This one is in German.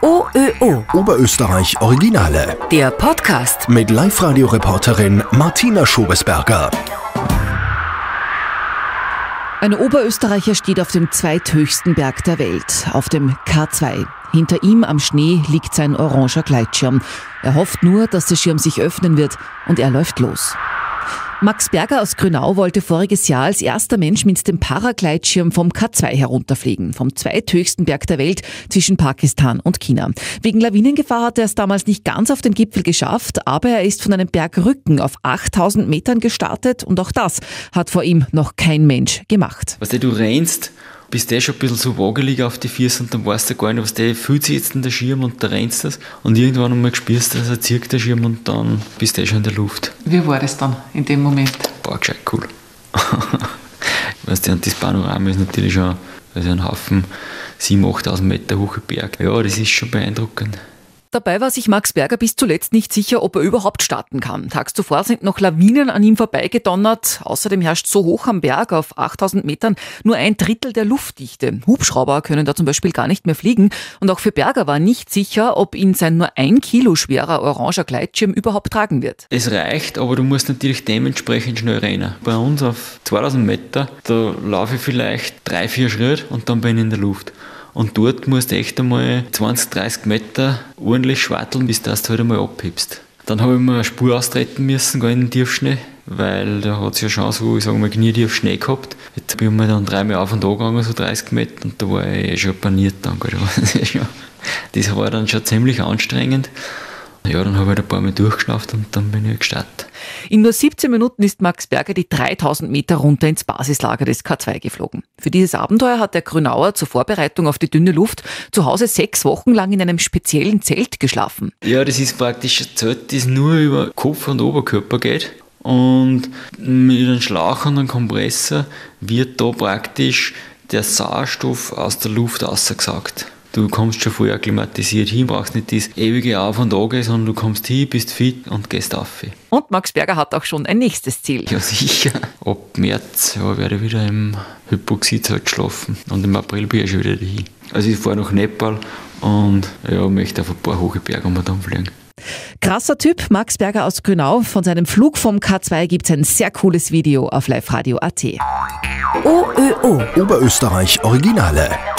OÖO. Oberösterreich Originale. Der Podcast. Mit Live-Radio-Reporterin Martina Schobesberger. Ein Oberösterreicher steht auf dem zweithöchsten Berg der Welt, auf dem K2. Hinter ihm am Schnee liegt sein oranger Gleitschirm. Er hofft nur, dass der Schirm sich öffnen wird, und er läuft los. Max Berger aus Grünau wollte voriges Jahr als erster Mensch mit dem Paragleitschirm vom K2 herunterfliegen, vom zweithöchsten Berg der Welt zwischen Pakistan und China. Wegen Lawinengefahr hat er es damals nicht ganz auf den Gipfel geschafft, aber er ist von einem Bergrücken auf 8000 Metern gestartet, und auch das hat vor ihm noch kein Mensch gemacht. Du rennst, bist schon ein bisschen so wagelig auf die Füße, und dann weißt du gar nicht, fühlt sich jetzt in der Schirm, und da rennst du das. Und irgendwann einmal spürst du, er zieht der Schirm, und dann bist du schon in der Luft. Wie war das dann in dem Moment? Boah, gescheit cool. Und das Panorama ist natürlich schon ein Haufen 7.000, 8.000 Meter hoher Berg. Ja, das ist schon beeindruckend. Dabei war sich Max Berger bis zuletzt nicht sicher, ob er überhaupt starten kann. Tags zuvor sind noch Lawinen an ihm vorbeigedonnert. Außerdem herrscht so hoch am Berg auf 8000 Metern nur 1/3 der Luftdichte. Hubschrauber können da zum Beispiel gar nicht mehr fliegen. Und auch für Berger war nicht sicher, ob ihn sein nur 1 Kilo schwerer oranger Gleitschirm überhaupt tragen wird. Es reicht, aber du musst natürlich dementsprechend schnell rennen. Bei uns auf 2000 Meter, da laufe ich vielleicht 3-4 Schritte und dann bin ich in der Luft. Und dort musst du echt einmal 20-30 Meter ordentlich schwatteln, bis du halt einmal abhebst. Dann habe ich mir eine Spur austreten müssen, gar in den Tiefschnee, weil da hat es ja schon so, ich sage mal, knietief Schnee gehabt. Jetzt bin ich dann 3-mal auf und an gegangen, so 30 Meter, und da war ich schon paniert dann. Das war dann schon ziemlich anstrengend. Ja, dann habe ich ein paar Mal durchgeschnauft, und dann bin ich gestartet. In nur 17 Minuten ist Max Berger die 3000 Meter runter ins Basislager des K2 geflogen. Für dieses Abenteuer hat der Grünauer zur Vorbereitung auf die dünne Luft zu Hause 6 Wochen lang in einem speziellen Zelt geschlafen. Ja, das ist praktisch ein Zelt, das nur über Kopf und Oberkörper geht. Und mit einem Schlauch und einem Kompressor wird da praktisch der Sauerstoff aus der Luft rausgesaugt. Du kommst schon voll akklimatisiert hin, brauchst nicht das ewige Auf und Ab, sondern du kommst hin, bist fit und gehst auf. Und Max Berger hat auch schon ein nächstes Ziel. Ja, sicher. Ab März werde ich wieder im Hypoxiezelt schlafen, und im April bin ich schon wieder dahin. Also ich fahre nach Nepal und möchte auf ein paar hohe Berge dann fliegen. Krasser Typ, Max Berger aus Grünau. Von seinem Flug vom K2 gibt es ein sehr cooles Video auf liveradio.at. OÖO. Oberösterreich Originale.